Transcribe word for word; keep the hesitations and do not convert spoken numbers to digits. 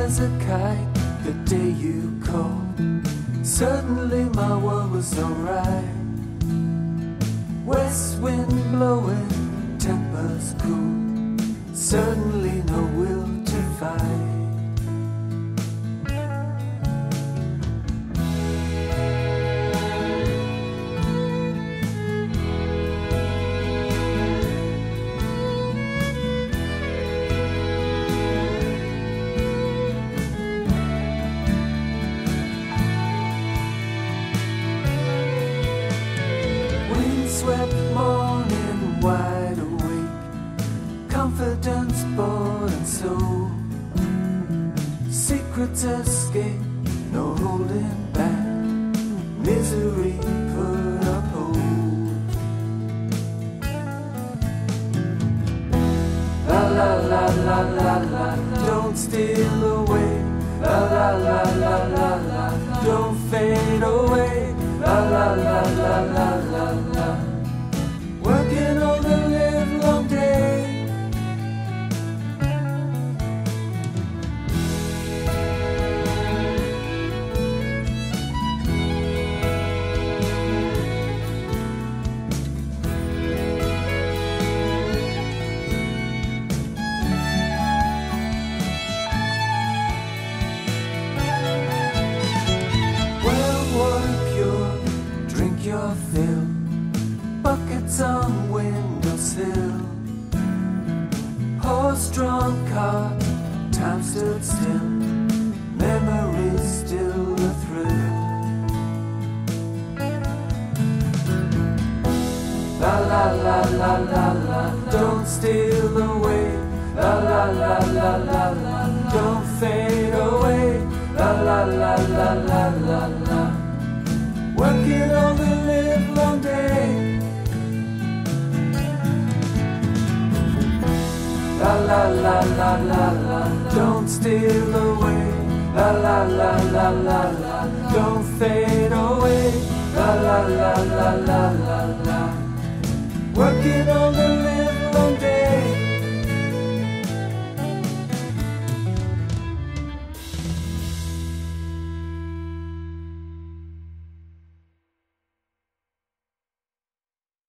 as a kite the day you called. Suddenly my world was alright. West wind blowing, tempers cool. Suddenly no will to fight. Windswept morning, wide awake, confidence, bought and sold. Secrets escape, no holding back. Misery put up hold. La la la la la la, don't steal away. La la la la la la, don't fade away. La la la la la la la, working all the livelong day. Your fill, buckets on windowsill, horse-drawn cart, time stood still, memories still a thrill. La la la la la la, don't steal away. La la la la la la, don't fade away. La la la la la la la, working all the livelong day. La la la la la la, don't steal away. La la la la la la, don't fade away. La la la la la la la, working all